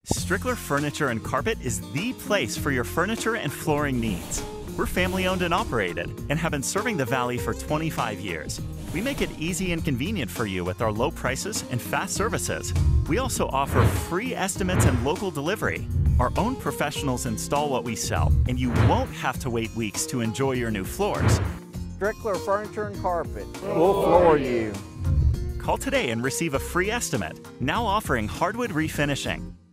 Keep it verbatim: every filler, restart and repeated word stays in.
Strickler Furniture and Carpet is the place for your furniture and flooring needs. We're family owned and operated and have been serving the Valley for twenty-five years. We make it easy and convenient for you with our low prices and fast services. We also offer free estimates and local delivery. Our own professionals install what we sell, and you won't have to wait weeks to enjoy your new floors. Strickler Furniture and Carpet. We'll floor you. Call today and receive a free estimate, now offering hardwood refinishing.